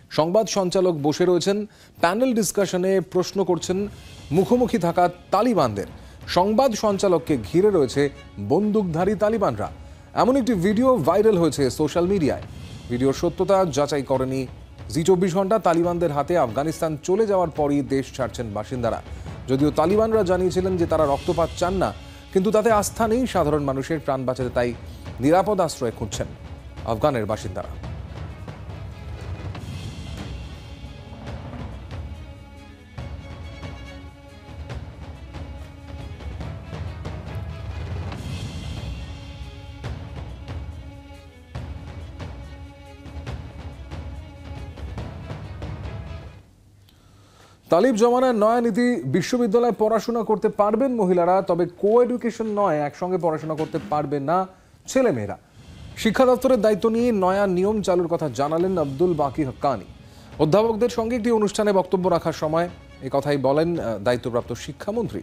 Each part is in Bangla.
সংবাদ সঞ্চালক বসে রয়েছেন, প্যানেল ডিসকাশনে প্রশ্ন করছেন মুখোমুখি থাকা তালিবানদের। সংবাদ সঞ্চালককে ঘিরে রয়েছে বন্দুকধারী তালিবানরা। এমন একটি ভিডিও ভাইরাল হয়েছে সোশ্যাল মিডিয়ায়। ভিডিওর সত্যতা যাচাই করেনি জি24 ঘন্টা। তালিবানদের হাতে আফগানিস্তান চলে যাওয়ার পরই দেশ ছাড়ছেন বাসিন্দারা। যদিও তালিবানরা জানিয়েছিলেন যে তারা রক্তপাত চান না, কিন্তু তাতে আস্থা নেই সাধারণ মানুষের। প্রাণ বাঁচাতে তাই নিরাপদ আশ্রয় খুঁজছেন আফগানের বাসিন্দারা। তালিব জমানার নয়া নীতি, বিশ্ববিদ্যালয়ে পড়াশোনা করতে পারবেন মহিলারা, তবে কো এডুকেশন নয়, একসঙ্গে পড়াশোনা করতে পারবে না ছেলেমেয়েরা। শিক্ষা দপ্তরের দায়িত্ব নিয়ে নয়া নিয়ম চালুর কথা জানালেন আব্দুল বাকি হক্কানি। অধ্যাপকদের সঙ্গে একটি অনুষ্ঠানে বক্তব্য রাখার সময় এই কথাই বলেন দায়িত্বপ্রাপ্ত শিক্ষামন্ত্রী।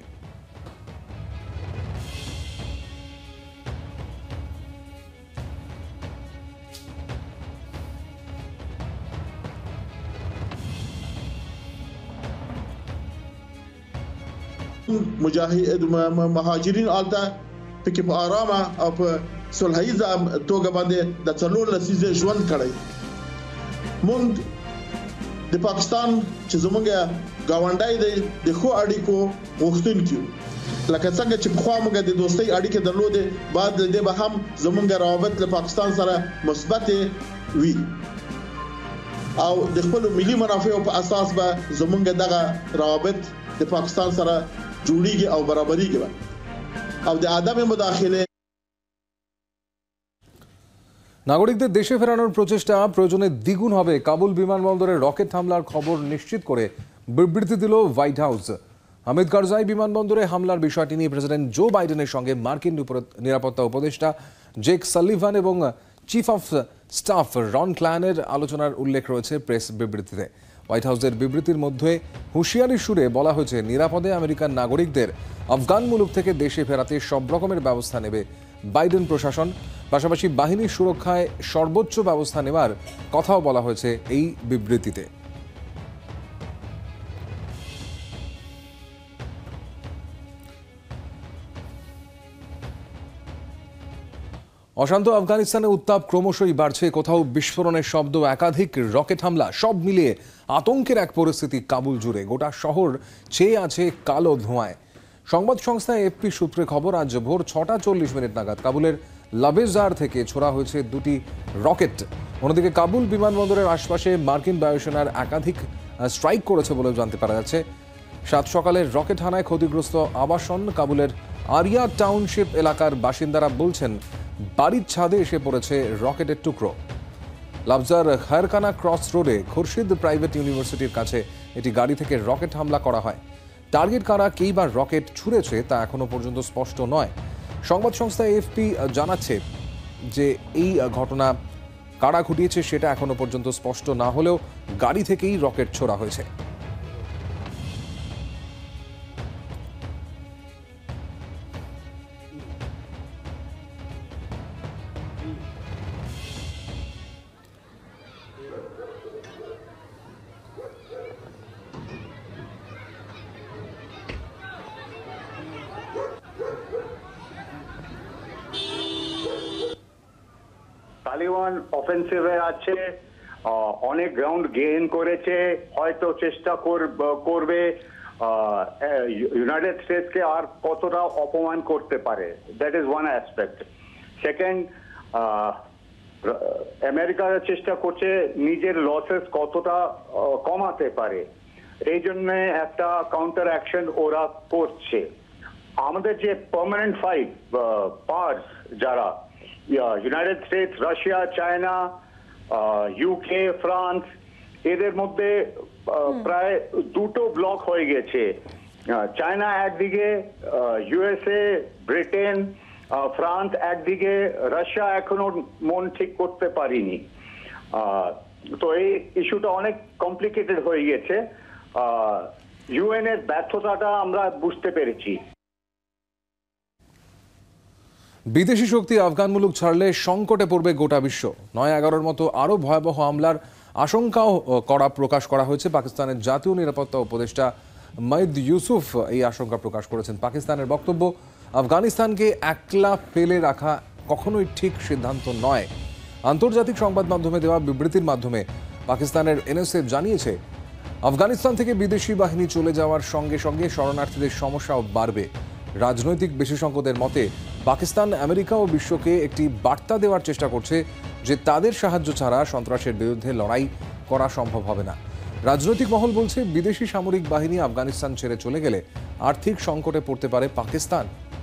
مجاهد مهاجرین آلته پکې په آرامه او په صلحیزه توګه باندې د څلور لسیزه ژوند کړی. مونږ د پاکستان چې زمونږ گاونډای دی د خو اړیکو غوښتونکو، لکه څنګه چې په خوا موږ د دوستۍ اړیکې درلودې، بعد د دې به هم زمونږ روابط له پاکستان سره مثبت وي او د خپل ملي منافعو په اساس به زمونږ دغه روابط د پاکستان سره জুড়িগে او বরাবরিগে او د আদামে মুদাখিলে। নাগরিকদের দেশে ফেরানোর প্রচেষ্টা প্রয়োজনে দ্বিগুণ হবে। কাবুল বিমানবন্দরে রকেট হামলার খবর নিশ্চিত করে বিবৃতি দিল হোয়াইট হাউস। হামিদ কারজাই বিমানবন্দরে হামলার বিষয়টি নিয়ে প্রেসিডেন্ট জো বাইডেনের সঙ্গে মার্কিন নিরাপত্তা উপদেষ্টা জেক সালিভান এবং চিফ অফ স্টাফ রন ক্লানের আলোচনার উল্লেখ রয়েছে প্রেস বিবৃতিতে। হোয়াইট হাউসের বিবৃতির মধ্যে হুঁশিয়ারি সুরে বলা হয়েছে, নিরাপদে আমেরিকান নাগরিকদের আফগান মুলুক থেকে দেশে ফেরাতে সব রকমের ব্যবস্থা নেবে বাইডেন প্রশাসন। পাশাপাশি বাহিনীর সুরক্ষায় সর্বোচ্চ ব্যবস্থা নেওয়ার কথাও বলা হয়েছে এই বিবৃতিতে। অশান্ত আফগানিস্তানে উত্তাপ ক্রমশই বাড়ছে। কোথাও বিস্ফোরণের শব্দ, একাধিক রকেট হামলা, সব মিলিয়ে আতঙ্কের এক পরিস্থিতি কাবুল জুড়ে। গোটা শহর চেয়ে আছে কালো ধোঁয়ায়। সংবাদ সংস্থা এএফপি সূত্রে খবর, আজ ভোর 6:40 নাগাদ কাবুলের লাবেজার থেকে ছোড়া হয়েছে দুটি রকেট। অন্যদিকে কাবুল বিমানবন্দরের আশপাশে মার্কিন বায়ুসেনার একাধিক স্ট্রাইক করেছে বলেও জানতে পারা যাচ্ছে। সাত সকালের রকেট হানায় ক্ষতিগ্রস্ত আবাসন কাবুলের আরিয়া টাউনশিপ এলাকার বাসিন্দারা বলছেন, বাড়ির ছাদে এসে পড়েছে রকেটের টুকরো। লাবজার খায়রখানা ক্রস রোডে খুরশিদ প্রাইভেট ইউনিভার্সিটির কাছে এটি গাড়ি থেকে রকেট হামলা করা হয়। টার্গেট কারা, কেইবার রকেট ছুঁড়েছে তা এখনো পর্যন্ত স্পষ্ট নয়। সংবাদ সংস্থা এএফপি জানাচ্ছে যে এই ঘটনা কারা ঘটিয়েছে সেটা এখনো পর্যন্ত স্পষ্ট না হলেও গাড়ি থেকেই রকেট ছোড়া হয়েছে। তালিবান অফেন্সিভে আছে, অনেক গ্রাউন্ড গেইন করেছে, হয়তো চেষ্টা করবে ইউনাইটেড স্টেটসকে আর কতটা অপমান করতে পারে। That is one aspect. Second, America চেষ্টা করছে নিজের লসেস কতটা কমাতে পারে, এই জন্য একটা কাউন্টার অ্যাকশন ওরা করছে। আমাদের যে পার্মানেন্ট ফাইট পার্টস যারা United States, Russia, China, UK, France, এদের মধ্যে প্রায় দুটো ব্লক হয়ে গেছে। চায়না একদিকে, ইউএসএ, ব্রিটেন, ফ্রান্স একদিকে, রাশিয়া এখনো মন ঠিক করতে পারিনি। তো এই ইস্যুটা অনেক কমপ্লিকেটেড হয়ে গেছে। ইউএন এর ব্যর্থতাটা আমরা বুঝতে পেরেছি। বিদেশি শক্তি আফগান মুলুক ছাড়লে সংকটে পড়বে গোটা বিশ্ব। 9/11-র মতো আরও ভয়াবহ হামলার আশঙ্কাও প্রকাশ করা হয়েছে। পাকিস্তানের জাতীয় নিরাপত্তা উপদেষ্টা মাইদ ইউসুফ এই আশঙ্কা প্রকাশ করেছেন। পাকিস্তানের বক্তব্য, আফগানিস্তানকে একলা ফেলে রাখা কখনোই ঠিক সিদ্ধান্ত নয়। আন্তর্জাতিক সংবাদ মাধ্যমে দেওয়া বিবৃতির মাধ্যমে পাকিস্তানের এনএসএফ জানিয়েছে, আফগানিস্তান থেকে বিদেশি বাহিনী চলে যাওয়ার সঙ্গে সঙ্গে শরণার্থীদের সমস্যাও বাড়বে। রাজনৈতিক বিশেষজ্ঞদের মতে পাকিস্তান আমেরিকা ও বিশ্বকে একটি বার্তা দেওয়ার চেষ্টা করছে যে তাদের সাহায্য ছাড়া সন্ত্রাসের বিরুদ্ধে লড়াই করা সম্ভব হবে না। রাজনৈতিক মহল বলছে, বিদেশি সামরিক বাহিনী আফগানিস্তান ছেড়ে চলে গেলে আর্থিক সংকটে পড়তে পারে পাকিস্তান।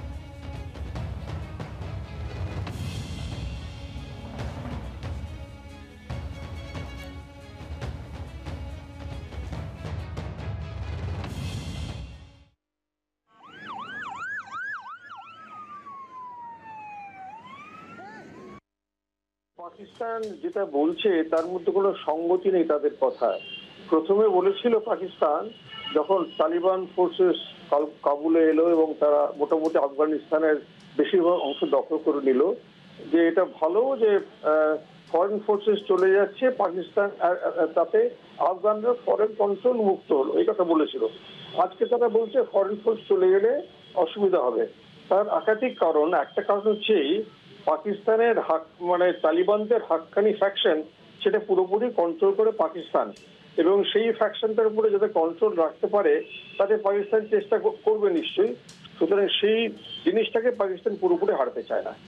পাকিস্তান যেটা বলছে তার মধ্যে কোনো সঙ্গতি নেই তাদের কথায়। প্রথমে বলেছিল পাকিস্তান, যখন তালিবান ফোর্সেস কাবুলে এলো এবং তারা মোটামুটি আফগানিস্তানের বেশিরভাগ অংশ দখল করে নিল, যে এটা ভালো যে ফরেন ফোর্সেস চলে যাচ্ছে পাকিস্তান, তাতে আফগানরা ফরেন কন্ট্রোল মুক্ত হলো, এই কথা বলেছিল। আজকে তারা বলছে ফরেন ফোর্স চলে গেলে অসুবিধা হবে। তার একাধিক কারণ। একটা কারণ হচ্ছে পাকিস্তানের তালিবানদের হাক্কানি ফ্যাকশন, সেটা পুরোপুরি কন্ট্রোল করে পাকিস্তান, এবং সেই ফ্যাকশনটার উপরে যাতে কন্ট্রোল রাখতে পারে তাতে পাকিস্তান চেষ্টা করবে নিশ্চয়ই। সুতরাং সেই জিনিসটাকে পাকিস্তান পুরোপুরি হারাতে চায় না।